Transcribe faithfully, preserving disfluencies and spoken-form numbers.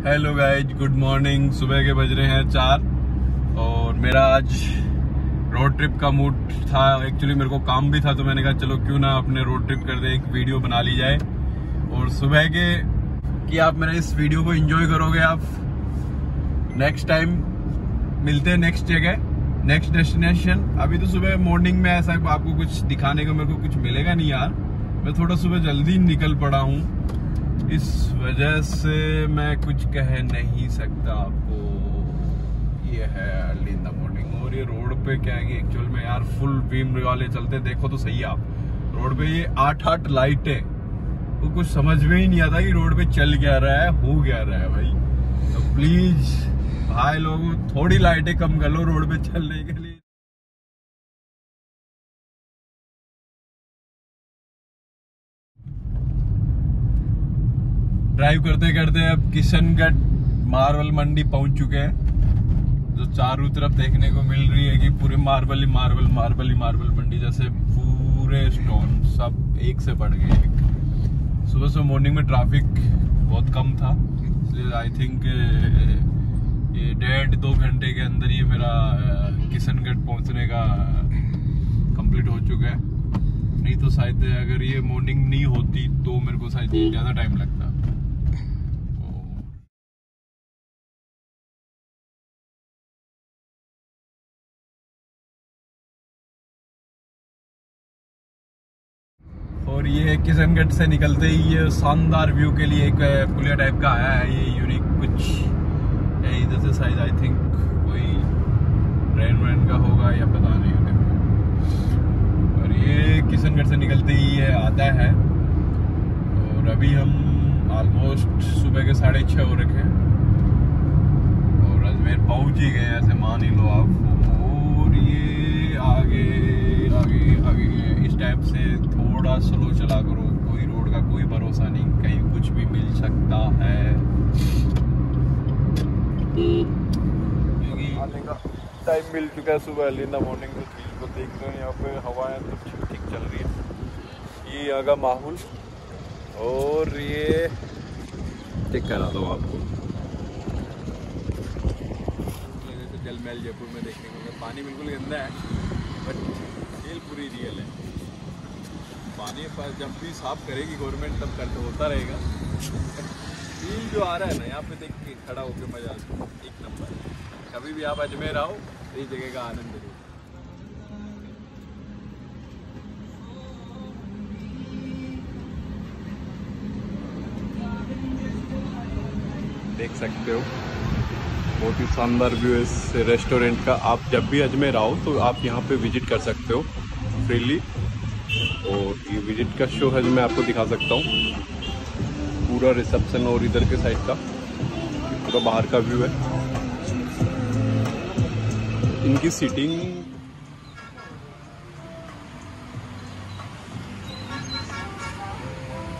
Hello guys, good morning. सुबह के बज रहे हैं चार और मेरा आज रोड ट्रिप का मूड था। एक्चुअली मेरे को काम भी था तो मैंने कहा चलो क्यों ना अपने रोड ट्रिप कर दे, एक वीडियो बना ली जाए। और सुबह के कि आप मेरा इस वीडियो को एंजॉय करोगे। आप नेक्स्ट टाइम मिलते हैं नेक्स्ट जगह, नेक्स्ट डेस्टिनेशन। अभी तो सुबह मॉर्निंग में ऐसा आपको कुछ दिखाने को मेरे को कुछ मिलेगा नहीं यार। मैं थोड़ा सुबह जल्दी निकल पड़ा हूँ, इस वजह से मैं कुछ कह नहीं सकता आपको। ये है अर्ली इन द मॉर्निंग। और ये रोड पे क्या है कि एक्चुअल में यार फुल बीम वाले चलते, देखो तो सही आप रोड पे ये आठ आठ लाइटें, तो कुछ समझ में ही नहीं आता कि रोड पे चल क्या रहा है, हो क्या रहा है भाई। तो प्लीज भाई लोगों, थोड़ी लाइटें कम कर लो रोड पे चलने के लिए। ड्राइव करते करते अब किशनगढ़ मार्बल मंडी पहुंच चुके हैं, जो चारों तरफ देखने को मिल रही है कि पूरे मार्बल ही मार्बल मार्बल ही मार्बल मंडी, जैसे पूरे स्टोन सब एक से बढ़ गए एक। सुबह सुबह मॉर्निंग में ट्रैफिक बहुत कम था, इसलिए आई थिंक ये डेढ़ दो घंटे के अंदर ये मेरा किशनगढ़ पहुंचने का कंप्लीट हो चुका है। नहीं तो शायद अगर ये मॉर्निंग नहीं होती तो मेरे को शायद ज़्यादा टाइम लगता। और ये किशनगढ़ से निकलते ही ये शानदार व्यू के लिए एक पुलिया टाइप का आया है, ये यूनिक कुछ है इधर से। शायद आई थिंक कोई ट्रेन व्रेन का होगा या पता नहीं। और ये किशनगढ़ से निकलते ही ये आता है। और अभी हम ऑलमोस्ट सुबह के साढ़े छः हो रखे हैं और अजमेर पहुंच ही गए, ऐसे मान ही लो आप। और ये आगे आगे आगे इस टाइप से थोड़ा स्लो चला करो, कोई रोड का कोई भरोसा नहीं, कहीं कुछ भी मिल सकता है। आने का टाइम मिल चुका है सुबह अर्ली इन द मॉर्निंग। तो चीज को देख रहे हैं, यहाँ पे हवाएं तो ठीक ठीक चल रही है। ये यहाँ का माहौल और ये चेक करा दो आपको। जल महल जयपुर में देखने को मिला। पानी बिल्कुल गंदा है बट खेल पूरी रियल है। पानी पर जब भी साफ करेगी गवर्नमेंट तब करते होता रहेगा। फील जो आ रहा है ना यहाँ पे देख के खड़ा होकर मजा आता है, एक नंबर। कभी भी आप अजमेर आओ इस जगह का आनंद लो। देख सकते हो बहुत ही शानदार व्यू है इस रेस्टोरेंट का। आप जब भी अजमेर आओ तो आप यहाँ पे विजिट कर सकते हो फ्रीली। और ये विजिट का शो है जो मैं आपको दिखा सकता हूँ, पूरा रिसेप्शन और इधर के साइड का पूरा बाहर का व्यू है। इनकी सीटिंग